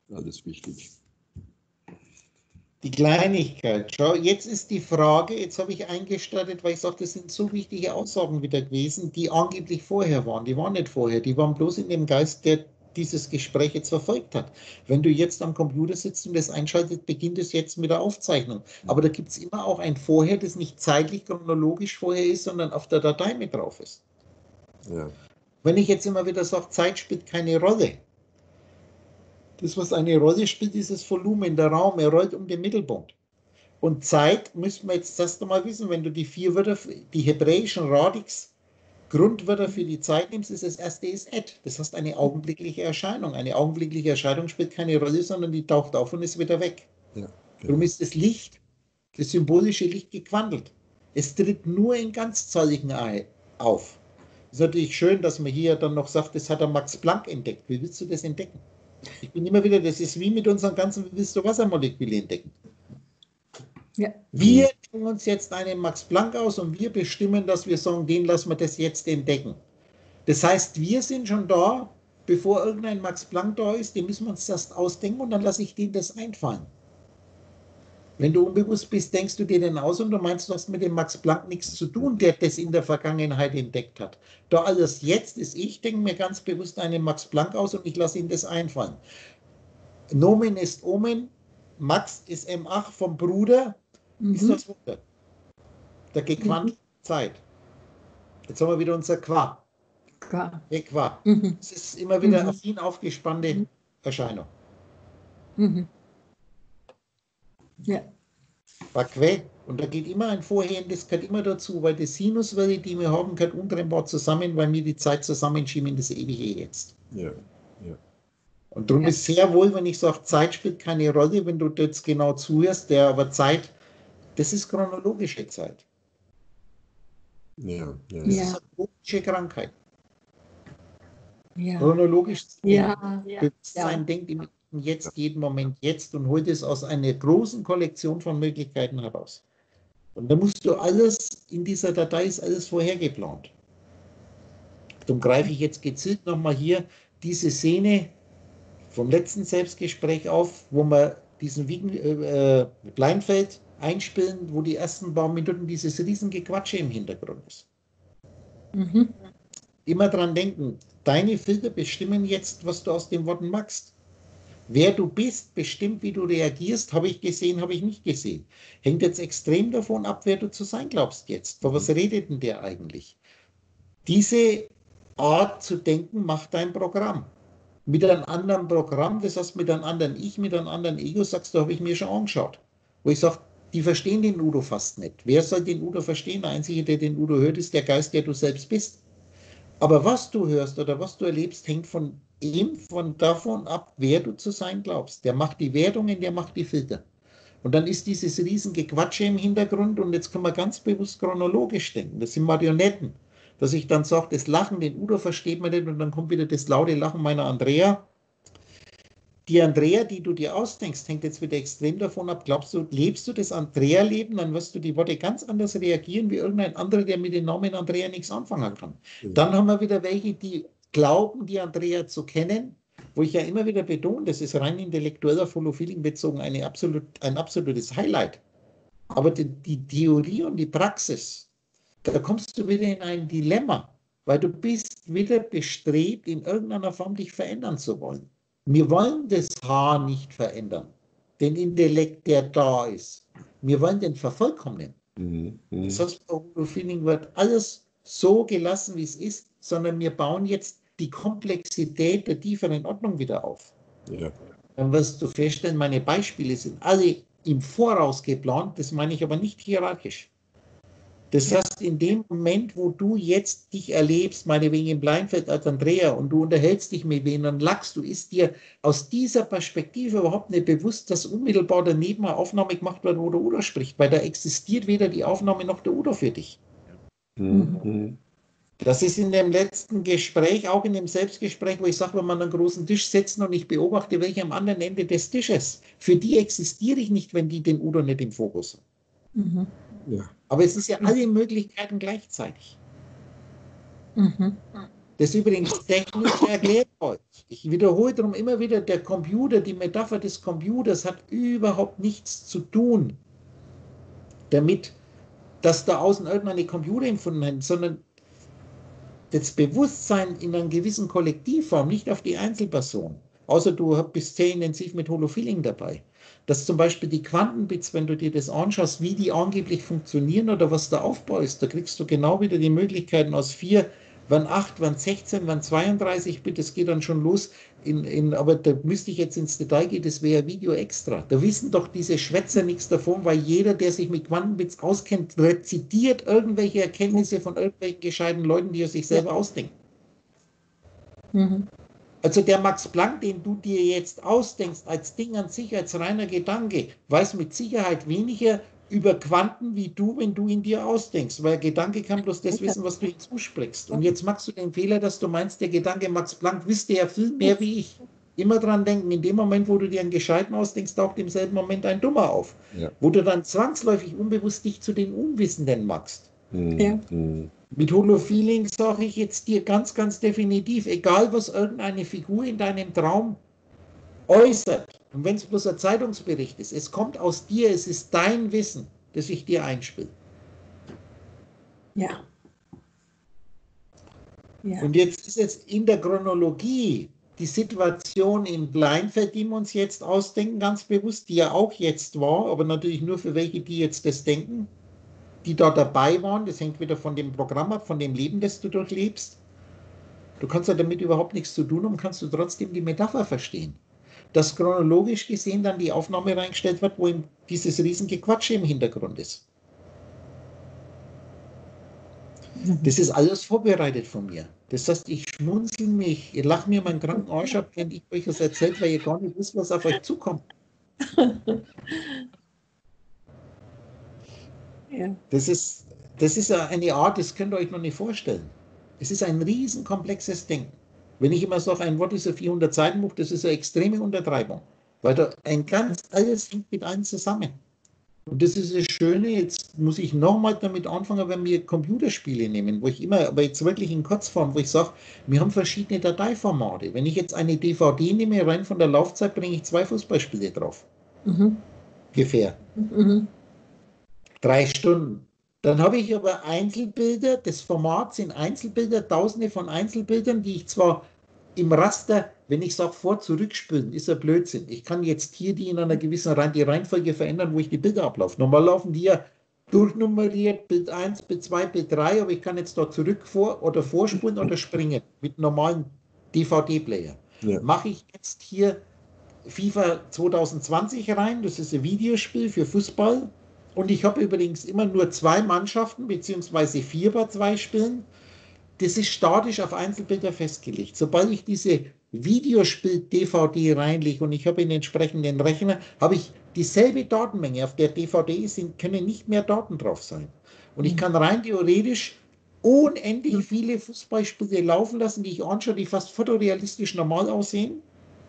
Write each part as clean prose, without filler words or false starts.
alles wichtig. Die Kleinigkeit. Schau, jetzt ist die Frage, jetzt habe ich eingestattet, weil ich sage, das sind so wichtige Aussagen wieder gewesen, die angeblich vorher waren. Die waren nicht vorher, die waren bloß in dem Geist, der dieses Gespräch jetzt verfolgt hat. Wenn du jetzt am Computer sitzt und das einschaltet, beginnt es jetzt mit der Aufzeichnung. Aber da gibt es immer auch ein Vorher, das nicht zeitlich chronologisch vorher ist, sondern auf der Datei mit drauf ist. Ja. Wenn ich jetzt immer wieder sage, Zeit spielt keine Rolle. Das, was eine Rolle spielt, ist das Volumen, der Raum, er rollt um den Mittelpunkt. Und Zeit müssen wir jetzt erst einmal wissen, wenn du die 4 Wörter, die hebräischen Radix, Grundwörter für die Zeit nimmst, ist das erste ist et. Das heißt eine augenblickliche Erscheinung. Eine augenblickliche Erscheinung spielt keine Rolle, sondern die taucht auf und ist wieder weg. Ja, genau. Darum ist das Licht, das symbolische Licht gewandelt. Es tritt nur in ganzzahligen auf. Es ist natürlich schön, dass man hier dann noch sagt, das hat der Max Planck entdeckt. Wie willst du das entdecken? Ich bin immer wieder, das ist wie mit unseren ganzen, wie willst du Wassermoleküle entdecken? Ja. Wir denken uns jetzt einen Max Planck aus und wir bestimmen, dass wir sagen, den lassen wir das jetzt entdecken. Das heißt, wir sind schon da, bevor irgendein Max Planck da ist, den müssen wir uns erst ausdenken und dann lasse ich denen das einfallen. Wenn du unbewusst bist, denkst du dir den aus und du meinst, du hast mit dem Max Planck nichts zu tun, der das in der Vergangenheit entdeckt hat. Da alles jetzt ist, ich denke mir ganz bewusst einen Max Planck aus und ich lasse ihn das einfallen. Nomen ist Omen, Max ist M8 vom Bruder, ist das Wunder. Der gequantelte Zeit. Jetzt haben wir wieder unser Qua. Qua. Es ist immer wieder auf ihn aufgespannte Erscheinung. Ja. Baque. Und da geht immer ein Vorher, das gehört immer dazu, weil die Sinuswelle, die wir haben, gehört untrennbar zusammen, weil wir die Zeit zusammenschieben in das ewige Jetzt. Ja, ja. Und darum ist sehr wohl, wenn ich sage, Zeit spielt keine Rolle, wenn du jetzt genau zuhörst, aber Zeit, das ist chronologische Zeit. Ja, ja, Das ja. ist eine chronische Krankheit. Ja. Chronologisch Ja. Bewusstsein denkt im Jetzt, jeden Moment jetzt und holt es aus einer großen Kollektion von Möglichkeiten heraus. Und da musst du alles, in dieser Datei ist alles vorhergeplant. Darum greife ich jetzt gezielt nochmal hier diese Szene vom letzten Selbstgespräch auf, wo wir diesen Blindfeld einspielen, wo die ersten paar Minuten dieses Riesengequatsche im Hintergrund ist. Immer dran denken, deine Filter bestimmen jetzt, was du aus den Worten machst. Wer du bist, bestimmt, wie du reagierst, habe ich gesehen, habe ich nicht gesehen. Hängt jetzt extrem davon ab, wer du zu sein glaubst jetzt. Von was redet denn der eigentlich? Diese Art zu denken macht dein Programm. Mit einem anderen Programm, das heißt mit einem anderen Ich, mit einem anderen Ego, sagst du, habe ich mir schon angeschaut. Wo ich sage, die verstehen den Udo fast nicht. Wer soll den Udo verstehen? Der Einzige, der den Udo hört, ist der Geist, der du selbst bist. Aber was du hörst oder was du erlebst, hängt davon ab, wer du zu sein glaubst. Der macht die Wertungen, der macht die Filter. Und dann ist dieses riesige Quatsche im Hintergrund und jetzt kann man ganz bewusst chronologisch denken. Das sind Marionetten. Dass ich dann sage, das Lachen, den Udo versteht man nicht und dann kommt wieder das laute Lachen meiner Andrea. Die Andrea, die du dir ausdenkst, hängt jetzt wieder extrem davon ab, glaubst du, lebst du das Andrea-Leben, dann wirst du die Worte ganz anders reagieren wie irgendein anderer, der mit dem Namen Andrea nichts anfangen kann. Dann haben wir wieder welche, die glauben, die Andrea zu kennen, wo ich ja immer wieder betone, das ist rein intellektueller Follow-Feeling bezogen ein absolutes Highlight. Aber die Theorie und die Praxis, da kommst du wieder in ein Dilemma, weil du bist wieder bestrebt, in irgendeiner Form dich verändern zu wollen. Wir wollen das Haar nicht verändern, den Intellekt, der da ist. Wir wollen den vervollkommnen. Das heißt, bei Feeling wird alles so gelassen, wie es ist, sondern wir bauen jetzt die Komplexität der tieferen Ordnung wieder auf. Ja. Dann wirst du feststellen, meine Beispiele sind alle im Voraus geplant, das meine ich aber nicht hierarchisch. Das heißt, in dem Moment, wo du jetzt dich erlebst, meinetwegen im Blindfeld als Andrea, und du unterhältst dich mit wem, dann lachst du, ist dir aus dieser Perspektive überhaupt nicht bewusst, dass unmittelbar daneben eine Aufnahme gemacht wird, wo der Udo spricht, weil da existiert weder die Aufnahme noch der Udo für dich. Das ist in dem letzten Gespräch, auch in dem Selbstgespräch, wo ich sage, wenn man an einen großen Tisch setzen und ich beobachte, welche am anderen Ende des Tisches, für die existiere ich nicht, wenn die den Udo nicht im Fokus haben. Ja. Aber es ist ja alle Möglichkeiten gleichzeitig. das übrigens technisch erklärt wird. Ich wiederhole darum immer wieder, der Computer, die Metapher des Computers hat überhaupt nichts zu tun damit, dass da außen irgendeine Computer empfunden haben, sondern das Bewusstsein in einer gewissen Kollektivform, nicht auf die Einzelperson. Außer du bist sehr intensiv mit Holofeeling dabei. Dass zum Beispiel die Quantenbits, wenn du dir das anschaust, wie die angeblich funktionieren oder was der Aufbau ist, da kriegst du genau wieder die Möglichkeiten aus 4, wann 8, wann 16, wann 32 Bit, das geht dann schon los. Aber da müsste ich jetzt ins Detail gehen, das wäre ein Video extra. Da wissen doch diese Schwätzer nichts davon, weil jeder, der sich mit Quantenbits auskennt, rezitiert irgendwelche Erkenntnisse von irgendwelchen gescheiten Leuten, die er sich selber ausdenkt. Mhm. Also der Max Planck, den du dir jetzt ausdenkst, als Ding an sich, als reiner Gedanke, weiß mit Sicherheit weniger über Quanten wie du, wenn du ihn dir ausdenkst, weil Gedanke kann bloß das wissen, was du ihm zusprichst. Und jetzt machst du den Fehler, dass du meinst, der Gedanke Max Planck wüsste ja viel mehr wie ich. Immer dran denken, in dem Moment, wo du dir einen Gescheiten ausdenkst, taucht im selben Moment ein Dummer auf. Ja. Wo du dann zwangsläufig unbewusst dich zu den Unwissenden machst. Ja. Mit Holofeeling sage ich jetzt dir ganz, ganz definitiv, egal was irgendeine Figur in deinem Traum äußert, und wenn es bloß ein Zeitungsbericht ist, es kommt aus dir, es ist dein Wissen, das ich dir einspiele. Ja. Ja. Und jetzt ist es in der Chronologie die Situation in Bleinfeld, die wir uns jetzt ausdenken, ganz bewusst, die ja auch jetzt war, aber natürlich nur für welche, die jetzt das denken, die da dabei waren. Das hängt wieder von dem Programm ab, von dem Leben, das du durchlebst. Du kannst ja damit überhaupt nichts zu tun haben, kannst du trotzdem die Metapher verstehen. Dass chronologisch gesehen dann die Aufnahme reingestellt wird, wo eben dieses riesige Quatsche im Hintergrund ist. Das ist alles vorbereitet von mir. Das heißt, ich schmunzel mich, ich lache mir meinen kranken Arsch ab, wenn ich euch das erzählt, weil ihr gar nicht wisst, was auf euch zukommt. Ja. Das ist eine Art, das könnt ihr euch noch nicht vorstellen. Es ist ein riesenkomplexes Denken. Wenn ich immer sage, ein Wort ist ein 400-Seiten-Buch, das ist eine extreme Untertreibung. Weil da alles hängt mit allem zusammen. Und das ist das Schöne, jetzt muss ich nochmal damit anfangen, wenn wir Computerspiele nehmen, wo ich immer, aber jetzt wirklich in Kurzform, wo ich sage, wir haben verschiedene Dateiformate. Wenn ich jetzt eine DVD nehme, rein von der Laufzeit, bringe ich 2 Fußballspiele drauf. Ungefähr. 3 Stunden. Dann habe ich aber Einzelbilder, das Format sind Einzelbilder, tausende von Einzelbildern, die ich zwar im Raster, wenn ich sage vor, zurückspülen, ist ja Blödsinn. Ich kann jetzt hier die in einer gewissen die Reihenfolge verändern, wo ich die Bilder ablaufe. Normal laufen die ja durchnummeriert, Bild 1, Bild 2, Bild 3, aber ich kann jetzt da zurück oder vorspulen oder springen mit normalen DVD-Player. Ja. Mache ich jetzt hier FIFA 2020 rein, das ist ein Videospiel für Fußball. Und ich habe übrigens immer nur 2 Mannschaften, beziehungsweise 4 bei 2 Spielen. Das ist statisch auf Einzelbilder festgelegt. Sobald ich diese Videospiel-DVD reinlege und ich habe einen entsprechenden Rechner, habe ich dieselbe Datenmenge. Auf der DVD können nicht mehr Daten drauf sein. Und ich kann rein theoretisch unendlich viele Fußballspiele laufen lassen, die ich anschaue, die fast fotorealistisch normal aussehen.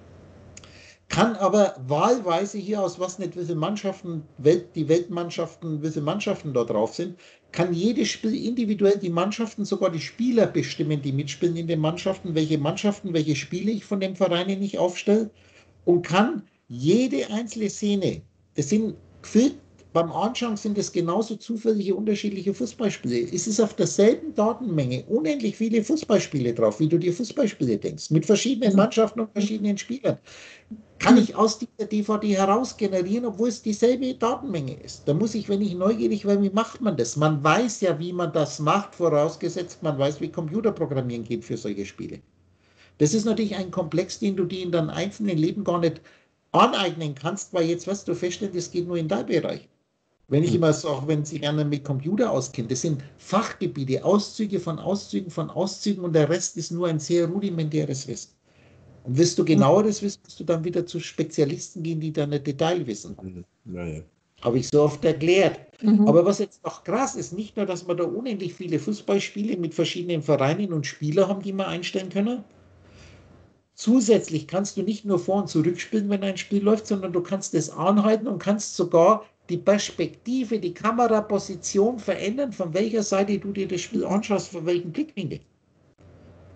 Kann aber wahlweise hier aus was nicht, wie viele Mannschaften, die Weltmannschaften, wie viele Mannschaften da drauf sind, kann jedes Spiel individuell die Mannschaften, sogar die Spieler bestimmen, die mitspielen in den Mannschaften, welche Spiele ich von dem Verein nicht aufstelle, und kann jede einzelne Szene, das sind gefühlt, beim Anschauen sind es genauso zufällige unterschiedliche Fußballspiele. Es ist auf derselben Datenmenge unendlich viele Fußballspiele drauf, wie du dir Fußballspiele denkst, mit verschiedenen Mannschaften und verschiedenen Spielern. Kann ich aus dieser DVD heraus generieren, obwohl es dieselbe Datenmenge ist. Da muss ich, wenn ich neugierig wäre, wie macht man das? Man weiß ja, wie man das macht, vorausgesetzt man weiß, wie Computerprogrammieren geht für solche Spiele. Das ist natürlich ein Komplex, den du dir in deinem einzelnen Leben gar nicht aneignen kannst, weil jetzt wirst du feststellen, das geht nur in deinem Bereich. Wenn ich immer sage, wenn Sie gerne mit Computer auskennen, das sind Fachgebiete, Auszüge von Auszügen und der Rest ist nur ein sehr rudimentäres Wissen. Und willst du genaueres wissen, musst du dann wieder zu Spezialisten gehen, die dann ein Detailwissen haben. Naja. Habe ich so oft erklärt. Aber was jetzt noch krass ist, nicht nur, dass wir da unendlich viele Fußballspiele mit verschiedenen Vereinen und Spielern haben, die wir einstellen können. Zusätzlich kannst du nicht nur vor- und zurückspielen, wenn ein Spiel läuft, sondern du kannst es anhalten und kannst sogar die Perspektive, die Kameraposition verändern, von welcher Seite du dir das Spiel anschaust, von welchem Blickwinkel.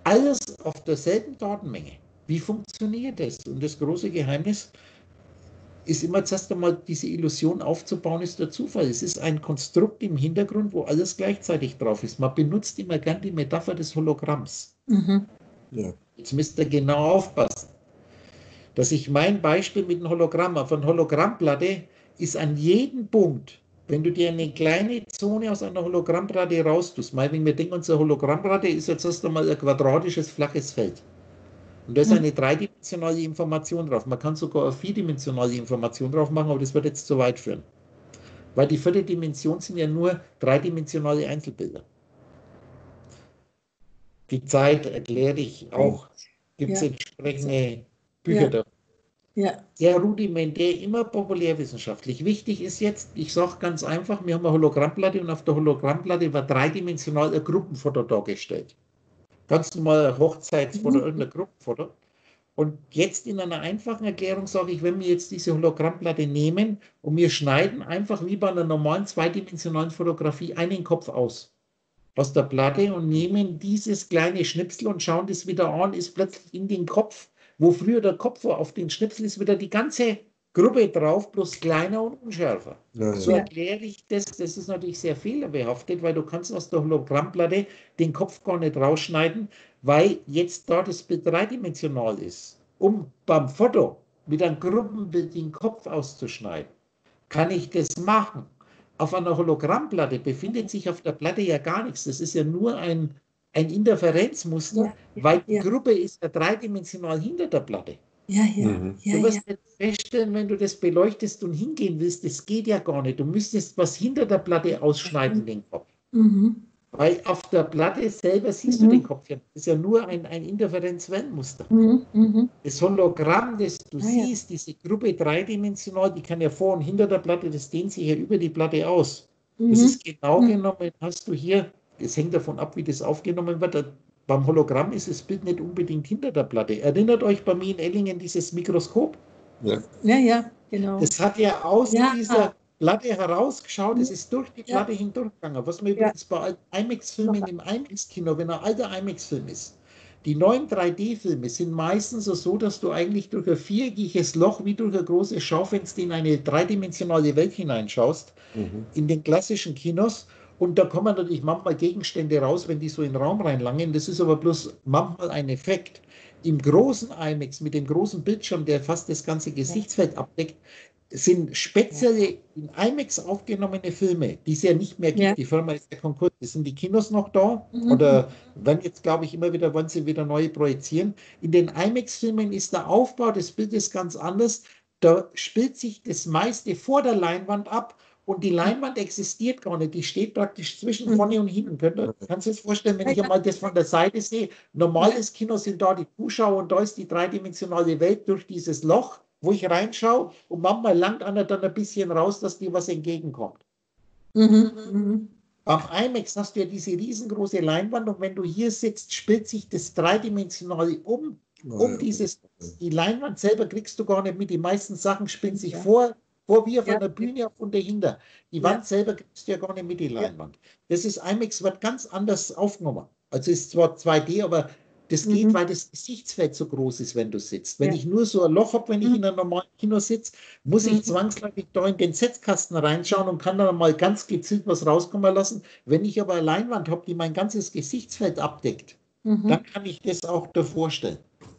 Alles auf derselben Datenmenge. Wie funktioniert das? Und das große Geheimnis ist immer zuerst einmal diese Illusion aufzubauen, ist der Zufall. Es ist ein Konstrukt im Hintergrund, wo alles gleichzeitig drauf ist. Man benutzt immer gern die Metapher des Hologramms. Mhm. Ja. Jetzt müsst ihr genau aufpassen, dass ich mein Beispiel mit dem Hologramm, auf einer Hologrammplatte ist an jedem Punkt, wenn du dir eine kleine Zone aus einer Hologrammplatte raustust, meinetwegen, wir denken, unsere Hologrammplatte ist jetzt erst einmal ein quadratisches, flaches Feld. Und da ist eine dreidimensionale Information drauf. Man kann sogar eine vierdimensionale Information drauf machen, aber das wird jetzt zu weit führen. Weil die vierte Dimension sind ja nur dreidimensionale Einzelbilder. Die Zeit erkläre ich auch. Gibt es Ja. entsprechende Bücher Ja. da. Ja. Sehr rudimentär, immer populärwissenschaftlich. Wichtig ist jetzt, ich sage ganz einfach, wir haben eine Hologrammplatte und auf der Hologrammplatte wird dreidimensional ein Gruppenfoto dargestellt. Ganz normal ein Hochzeitsfoto, irgendein Gruppenfoto. Und jetzt in einer einfachen Erklärung sage ich, wenn wir jetzt diese Hologrammplatte nehmen und wir schneiden einfach wie bei einer normalen zweidimensionalen Fotografie einen Kopf aus der Platte und nehmen dieses kleine Schnipsel und schauen das wieder an, ist plötzlich in den Kopf, wo früher der Kopf war, auf den Schnipsel ist wieder die ganze Gruppe drauf, bloß kleiner und unschärfer. Ja, So ja. erkläre ich das. Das ist natürlich sehr fehlerbehaftet, weil du kannst aus der Hologrammplatte den Kopf gar nicht rausschneiden, weil jetzt da das Bild dreidimensional ist. Um beim Foto mit einem Gruppenbild den Kopf auszuschneiden, kann ich das machen. Auf einer Hologrammplatte befindet sich auf der Platte ja gar nichts. Das ist ja nur ein Interferenzmuster, weil die Gruppe ist ja dreidimensional hinter der Platte. Ja, ja, Mhm. ja, Du ja. wirst jetzt feststellen, wenn du das beleuchtest und hingehen willst, das geht ja gar nicht. Du müsstest was hinter der Platte ausschneiden, den Kopf. Mhm. Weil auf der Platte selber siehst du den Kopf ja. Das ist ja nur ein Interferenzwellenmuster. Mhm. Mhm. Das Hologramm, das du Ah, ja. siehst, diese Gruppe dreidimensional, die kann ja vor und hinter der Platte, das dehnt sich ja über die Platte aus. Das Mhm. ist genau genommen, hast du hier, das hängt davon ab, wie das aufgenommen wird. Beim Hologramm ist das Bild nicht unbedingt hinter der Platte. Erinnert euch bei mir in Ellingen dieses Mikroskop? Ja. Ja, ja, genau. Das hat ja aus Ja. dieser Platte herausgeschaut, es ist durch die Ja. Platte hindurchgegangen. Was man übrigens bei alten IMAX-Filmen im IMAX-Kino, wenn ein alter IMAX-Film ist, die neuen 3D-Filme sind meistens so, dass du eigentlich durch ein viereckiges Loch wie durch ein großes Schaufenster in eine dreidimensionale Welt hineinschaust, Mhm. in den klassischen Kinos. Und da kommen natürlich manchmal Gegenstände raus, wenn die so in den Raum reinlangen. Das ist aber bloß manchmal ein Effekt. Im großen IMAX mit dem großen Bildschirm, der fast das ganze Gesichtsfeld abdeckt, sind spezielle in IMAX aufgenommene Filme, die es ja nicht mehr gibt. Ja. Die Firma ist ja Konkurs. Sind die Kinos noch da? Mhm. Oder wenn jetzt, glaube ich, immer wieder, wollen sie wieder neu projizieren. In den IMAX-Filmen ist der Aufbau des Bildes ganz anders. Da spielt sich das meiste vor der Leinwand ab. Und die Leinwand existiert gar nicht, die steht praktisch zwischen vorne und hinten. Kannst du dir das vorstellen, wenn ich einmal das von der Seite sehe? Normales Kino sind da die Zuschauer und da ist die dreidimensionale Welt durch dieses Loch, wo ich reinschaue und manchmal langt einer dann ein bisschen raus, dass dir was entgegenkommt. Mhm. Mhm. Beim IMAX hast du ja diese riesengroße Leinwand und wenn du hier sitzt, spielt sich das Dreidimensionale um die Leinwand selber kriegst du gar nicht mit. Die meisten Sachen spielen sich vor wie auf einer Bühne und dahinter. Die Wand selber kriegst du ja gar nicht mit, die Leinwand. Das ist, IMAX wird ganz anders aufgenommen. Also ist zwar 2D, aber das geht, weil das Gesichtsfeld so groß ist, wenn du sitzt. Wenn ich nur so ein Loch habe, wenn ich in einem normalen Kino sitze, muss ich zwangsläufig da in den Setzkasten reinschauen und kann dann mal ganz gezielt was rauskommen lassen. Wenn ich aber eine Leinwand habe, die mein ganzes Gesichtsfeld abdeckt, dann kann ich das auch davor stellen.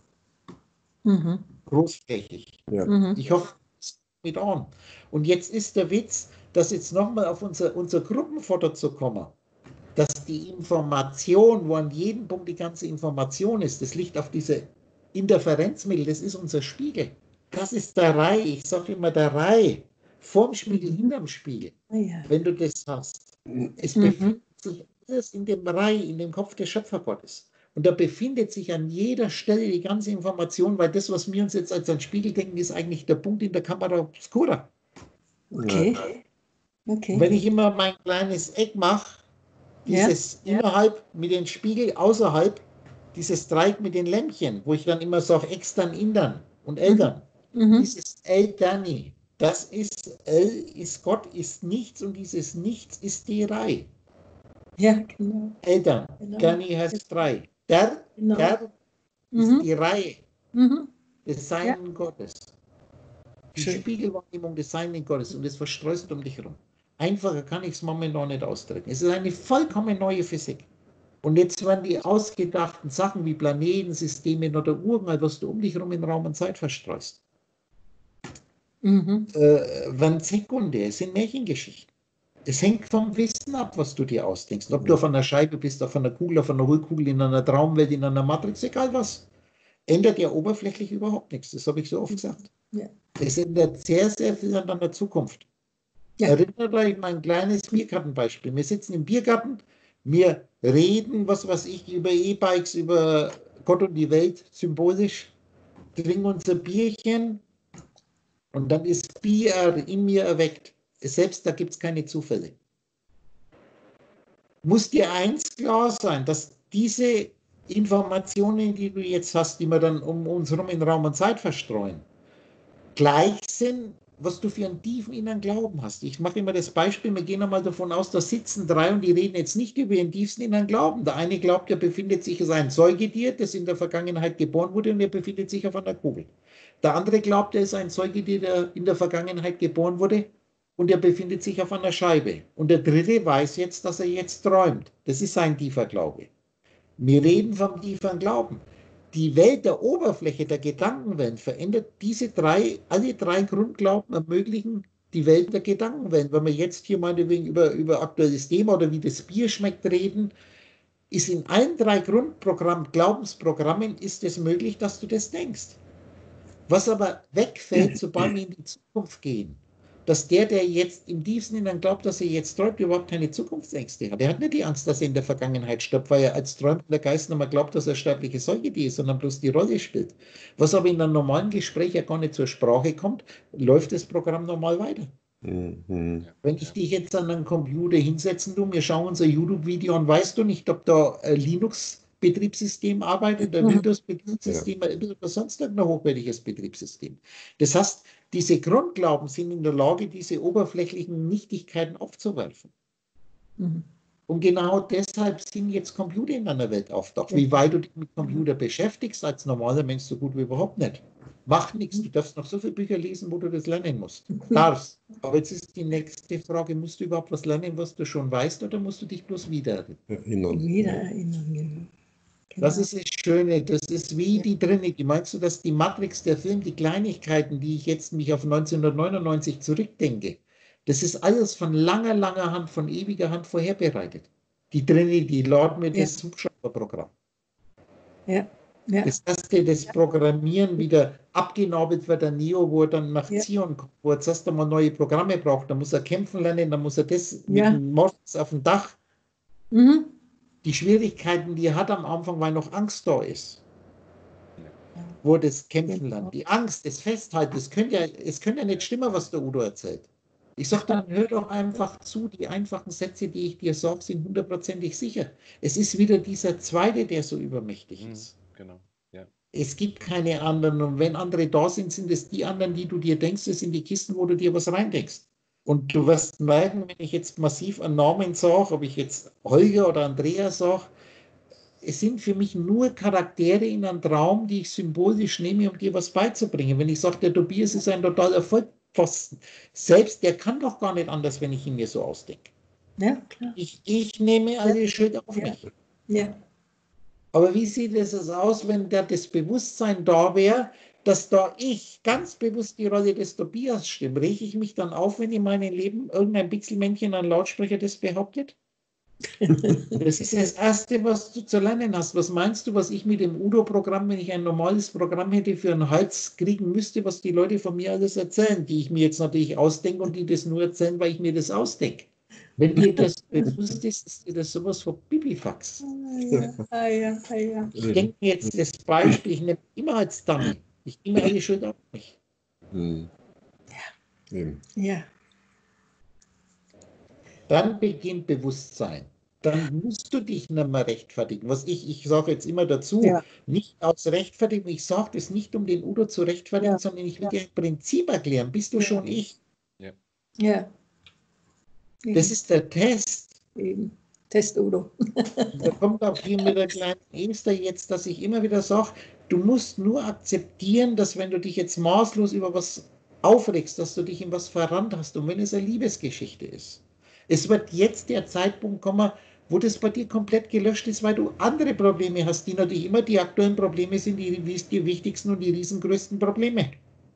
Mhm. Großflächig. Ja. Mhm. Ich hoffe, es mit an. Und jetzt ist der Witz, dass jetzt nochmal auf unser Gruppenfoto zu kommen, dass die Information, wo an jedem Punkt die ganze Information ist, das liegt auf diese Interferenzmittel, das ist unser Spiegel. Das ist der Rai, ich sage immer der Rai, vorm Spiegel, hinterm Spiegel, Ah, ja. wenn du das hast. Es befindet sich alles in dem Rai, in dem Kopf des Schöpfergottes. Und da befindet sich an jeder Stelle die ganze Information, weil das, was wir uns jetzt als ein Spiegel denken, ist eigentlich der Punkt in der Kamera obscura. Okay. Und wenn ich immer mein kleines Eck mache, dieses innerhalb mit dem Spiegel, außerhalb, dieses Dreieck mit den Lämpchen, wo ich dann immer sage, extern, intern und Eltern. Dieses Elterni, das ist El, ist Gott, ist nichts und dieses Nichts ist die Rei. Ja, genau. Eltern, Genau. Gani heißt drei. Genau. Der ist Mhm. die Reihe Mhm. des Seinen Gottes. Die Schön. Spiegelwahrnehmung des Seinen Gottes und das verstreust um dich herum. Einfacher kann ich es momentan nicht ausdrücken. Es ist eine vollkommen neue Physik. Und jetzt werden die ausgedachten Sachen wie Planeten, Systeme oder Urknall, was du um dich herum in Raum und Zeit verstreust, Mhm. werden sekundär, es sind Märchengeschichten. Es hängt vom Wissen ab, was du dir ausdenkst. Ob du auf einer Scheibe bist, auf einer Kugel, auf einer Hohlkugel, in einer Traumwelt, in einer Matrix, egal was. Ändert ja oberflächlich überhaupt nichts. Das habe ich so oft gesagt. Ja. Es ändert sehr, sehr viel an deiner Zukunft. Ja. Erinnert euch mal ein kleines Biergartenbeispiel. Wir sitzen im Biergarten, wir reden, was weiß ich, über E-Bikes, über Gott und die Welt, symbolisch, trinken unser Bierchen und dann ist Bier in mir erweckt. Selbst da gibt es keine Zufälle. Muss dir eins klar sein, dass diese Informationen, die du jetzt hast, die wir dann um uns herum in Raum und Zeit verstreuen, gleich sind, was du für einen tiefen inneren Glauben hast. Ich mache immer das Beispiel, wir gehen einmal davon aus, da sitzen drei und die reden jetzt nicht über ihren tiefsten inneren Glauben. Der eine glaubt, er befindet sich als ein Säugetier, das in der Vergangenheit geboren wurde und er befindet sich auf einer Kugel. Der andere glaubt, er ist ein Säugetier, der in der Vergangenheit geboren wurde und er befindet sich auf einer Scheibe. Und der dritte weiß jetzt, dass er jetzt träumt. Das ist sein tiefer Glaube. Wir reden vom tieferen Glauben. Die Welt der Oberfläche, der Gedankenwelt verändert alle drei Grundglauben ermöglichen die Welt der Gedankenwelt. Wenn wir jetzt hier meinetwegen über aktuelles Thema oder wie das Bier schmeckt reden, ist in allen drei Glaubensprogrammen ist es möglich, dass du das denkst. Was aber wegfällt, sobald wir in die Zukunft gehen, dass der jetzt im tiefsten Innern glaubt, dass er jetzt träumt, überhaupt keine Zukunftsängste hat. Er hat nicht die Angst, dass er in der Vergangenheit stirbt, weil er als träumender Geist nicht mehr glaubt, dass er sterbliche Säugetier ist, sondern bloß die Rolle spielt. Was aber in einem normalen Gespräch ja gar nicht zur Sprache kommt, läuft das Programm normal weiter. Mhm. Wenn ich dich jetzt an einen Computer hinsetzen tue, wir schauen unser YouTube-Video und weißt du nicht, ob da Linux-Betriebssystem arbeitet, ein Windows-Betriebssystem oder sonst irgendein hochwertiges Betriebssystem. Das heißt, diese Grundglauben sind in der Lage, diese oberflächlichen Nichtigkeiten aufzuwerfen. Mhm. Und genau deshalb sind jetzt Computer in einer Welt auftaucht. Ja. Wie weit du dich mit Computer beschäftigst, als normaler Mensch so gut wie überhaupt nicht. Macht nichts, du darfst noch so viele Bücher lesen, wo du das lernen musst. Darfst. Aber jetzt ist die nächste Frage, musst du überhaupt was lernen, was du schon weißt, oder musst du dich bloß wieder Erinnern. Wiedererinnern, genau. Das ist das Schöne, das ist wie die Trinity. Meinst du, dass die Matrix, der Film, die Kleinigkeiten, die ich jetzt mich auf 1999 zurückdenke, das ist alles von langer, langer Hand, von ewiger Hand vorherbereitet. Die Trinity, laut mir das Hubschrauberprogramm. Ja. Ja. Das erste, das Programmieren wieder abgenabelt wird, der Neo, wo er dann nach Zion kommt, wo er zuerst einmal neue Programme braucht, dann muss er kämpfen lernen, dann muss er das mit dem Morpheus auf dem Dach. Mhm. Die Schwierigkeiten, die er hat am Anfang, weil noch Angst da ist, wo das Kämpfen lernt. Die Angst, das Festhalten, es könnte ja nicht stimmen, was der Udo erzählt. Ich sage dann, hör doch einfach zu, die einfachen Sätze, die ich dir sage, sind hundertprozentig sicher. Es ist wieder dieser Zweite, der so übermächtig ist. Genau, ja. Es gibt keine anderen. Und wenn andere da sind, sind es die anderen, die du dir denkst, das sind die Kisten, wo du dir was reindenkst. Und du wirst merken, wenn ich jetzt massiv einen Namen sage, ob ich jetzt Holger oder Andreas sage, es sind für mich nur Charaktere in einem Traum, die ich symbolisch nehme, um dir was beizubringen. Wenn ich sage, der Tobias ist ein totaler Vollpfosten, selbst der kann doch gar nicht anders, wenn ich ihn mir so ausdenke. Ja, klar. Ich nehme alle Schuld auf mich. Ja. Aber wie sieht es aus, wenn das Bewusstsein da wäre, dass da ich ganz bewusst die Rolle des Tobias stimme? Rege ich mich dann auf, wenn in meinem Leben irgendein Pixelmännchen an Lautsprecher das behauptet? Das ist das Erste, was du zu lernen hast. Was meinst du, was ich mit dem Udo-Programm, wenn ich ein normales Programm hätte, für einen Hals kriegen müsste, was die Leute von mir alles erzählen, die ich mir jetzt natürlich ausdenke und die das nur erzählen, weil ich mir das ausdenke? Wenn dir das bewusst ist, ist dir das sowas von Pipifax. Ja. Ich denke mir jetzt das Beispiel, ich nehme immer als Dummy. Ich nehme alle Schuld auf mich. Ja. Dann beginnt Bewusstsein. Dann musst du dich nicht mehr rechtfertigen. Ich sage jetzt immer dazu, nicht aus Rechtfertigung, ich sage das nicht, um den Udo zu rechtfertigen, sondern ich will dir ein Prinzip erklären. Bist du schon ich? Ja. Das ist der Test. Eben. Test Udo. Da kommt auch hier mit der kleinen Esther jetzt, dass ich immer wieder sage, du musst nur akzeptieren, dass wenn du dich jetzt maßlos über was aufregst, dass du dich in was verrannt hast und wenn es eine Liebesgeschichte ist. Es wird jetzt der Zeitpunkt kommen, wo das bei dir komplett gelöscht ist, weil du andere Probleme hast, die natürlich immer die aktuellen Probleme sind, die wichtigsten und die riesengrößten Probleme.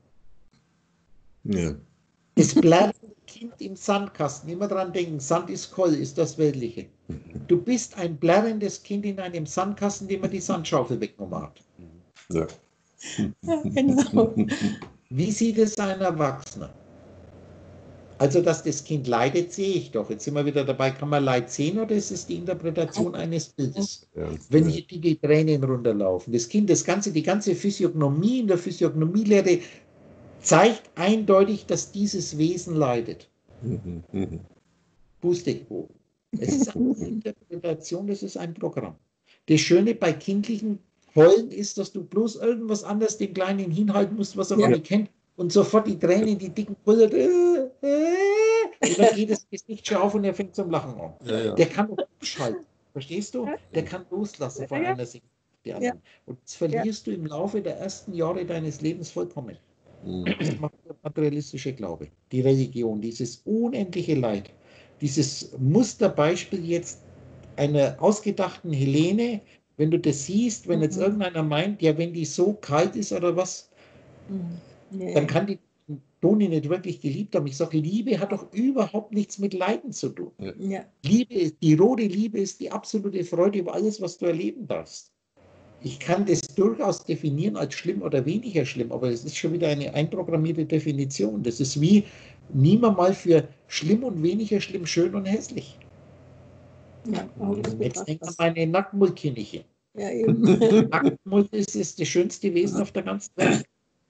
Ja. Das bleibende Kind im Sandkasten, immer dran denken, Sand ist Kohl, ist das Weltliche. Du bist ein blärrendes Kind in einem Sandkasten, dem man die Sandschaufel weggenommen hat. Ja. Ja, genau. Wie sieht es ein Erwachsener? Also, dass das Kind leidet, sehe ich doch. Jetzt sind wir wieder dabei, kann man Leid sehen oder ist es die Interpretation eines Bildes? Ja. Wenn hier die Tränen runterlaufen, das Kind, die ganze Physiognomie in der Physiognomielehre zeigt eindeutig, dass dieses Wesen leidet. Pustekuchen. Es ist eine Interpretation, das ist ein Programm. Das Schöne bei kindlichen Heulen ist, dass du bloß irgendwas anderes dem Kleinen hinhalten musst, was er noch nicht kennt, und sofort die Tränen, die dicken Puller, und dann geht das Gesicht schon auf und er fängt zum Lachen an. Ja. Der kann umschalten, verstehst du? Der kann loslassen von einer Sekunde auf die andere. Und das verlierst du im Laufe der ersten Jahre deines Lebens vollkommen. Das macht der materialistische Glaube, die Religion, dieses unendliche Leid, dieses Musterbeispiel jetzt einer ausgedachten Helene, wenn du das siehst, wenn jetzt irgendeiner meint, ja, wenn die so kalt ist oder was, dann kann die Toni nicht wirklich geliebt haben. Ich sage, Liebe hat doch überhaupt nichts mit Leiden zu tun. Ja. Liebe, die rote Liebe ist die absolute Freude über alles, was du erleben darfst. Ich kann das durchaus definieren als schlimm oder weniger schlimm, aber es ist schon wieder eine einprogrammierte Definition. Das ist wie, nehmen wir mal für schlimm und weniger schlimm, schön und hässlich. Ja, Jetzt denkt man meine Nacktmullkinnchen. Ja, eben. Nacktmull ist das schönste Wesen auf der ganzen Welt.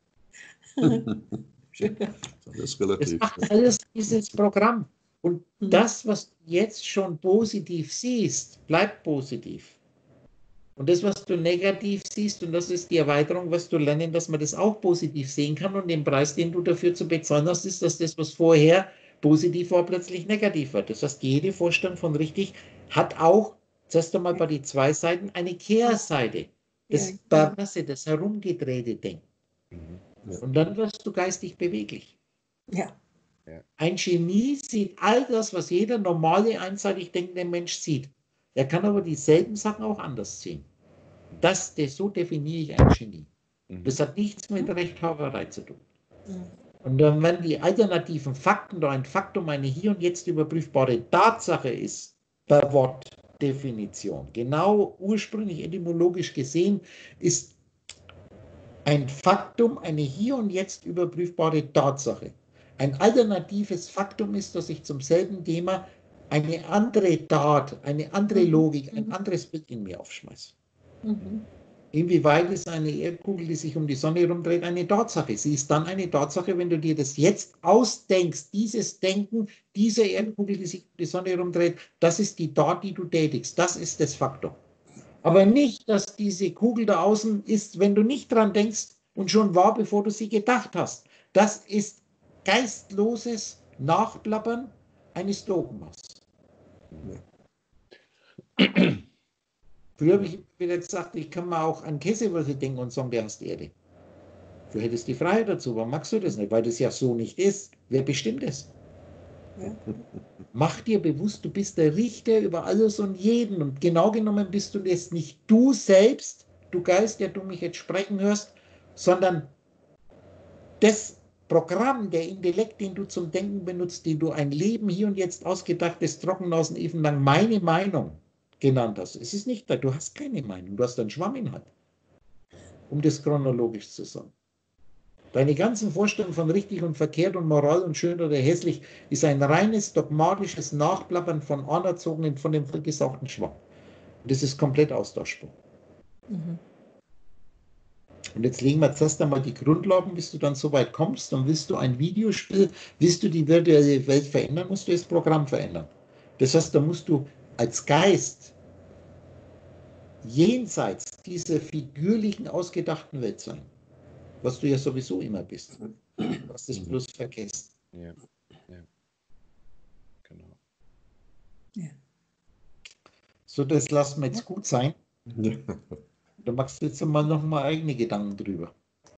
Das ist relativ. Das macht alles dieses Programm. Und das, was du jetzt schon positiv siehst, bleibt positiv. Und das, was du negativ siehst, und das ist die Erweiterung, was du lernen, dass man das auch positiv sehen kann. Und den Preis, den du dafür zu bezahlen hast, ist, dass das, was vorher positiv war, plötzlich negativ wird. Das heißt, jede Vorstellung von richtig hat auch, zuerst einmal bei den zwei Seiten, eine Kehrseite. Das Perverse, das herumgedrehte Denken. Und dann wirst du geistig beweglich. Ja. Ein Genie sieht all das, was jeder normale, einseitig denkende Mensch sieht. Er kann aber dieselben Sachen auch anders sehen. So definiere ich ein Genie. Das hat nichts mit Rechthaberei zu tun. Und dann, wenn die alternativen Fakten da ein Faktum, eine hier und jetzt überprüfbare Tatsache ist, per Wortdefinition, genau ursprünglich etymologisch gesehen, ist ein Faktum eine hier und jetzt überprüfbare Tatsache. Ein alternatives Faktum ist, dass ich zum selben Thema eine andere Tat, eine andere Logik, ein anderes Bild in mir aufschmeiße. Inwieweit ist eine Erdkugel, die sich um die Sonne herumdreht, eine Tatsache? Sie ist dann eine Tatsache, wenn du dir das jetzt ausdenkst, dieses Denken, diese Erdkugel, die sich um die Sonne herumdreht, das ist die Tat, die du tätigst. Das ist das Faktum. Aber nicht, dass diese Kugel da außen ist, wenn du nicht dran denkst und schon war, bevor du sie gedacht hast. Das ist geistloses Nachplappern eines Dogmas. Früher habe ich wieder gesagt, ich kann mal auch an Käsewürfel denken und sagen, der hast Erde. Du hättest die Freiheit dazu, warum magst du das nicht? Weil das ja so nicht ist. Wer bestimmt es? Ja. Mach dir bewusst, du bist der Richter über alles und jeden. Und genau genommen bist du das nicht du selbst, du Geist, der du mich jetzt sprechen hörst, sondern das Programm, der Intellekt, den du zum Denken benutzt, den du ein Leben hier und jetzt ausgedachtes Trockenausen lang meine Meinung genannt hast. Es ist nicht da, du hast keine Meinung, du hast einen Schwamminhalt, um das chronologisch zu sagen. Deine ganzen Vorstellungen von richtig und verkehrt und Moral und schön oder hässlich ist ein reines dogmatisches Nachplappern von anerzogenen, von dem vollgesaugten Schwamm. Und das ist komplett austauschbar. Und jetzt legen wir zuerst einmal die Grundlagen, bis du dann so weit kommst. Dann willst du ein Videospiel, willst du die virtuelle Welt verändern, musst du das Programm verändern. Das heißt, da musst du als Geist jenseits dieser figürlichen, ausgedachten Welt sein. Was du ja sowieso immer bist. Was das bloß vergisst. Ja, ja. Genau. Ja. So, das lassen wir jetzt gut sein. Ja. Da machst du jetzt mal noch mal eigene Gedanken drüber.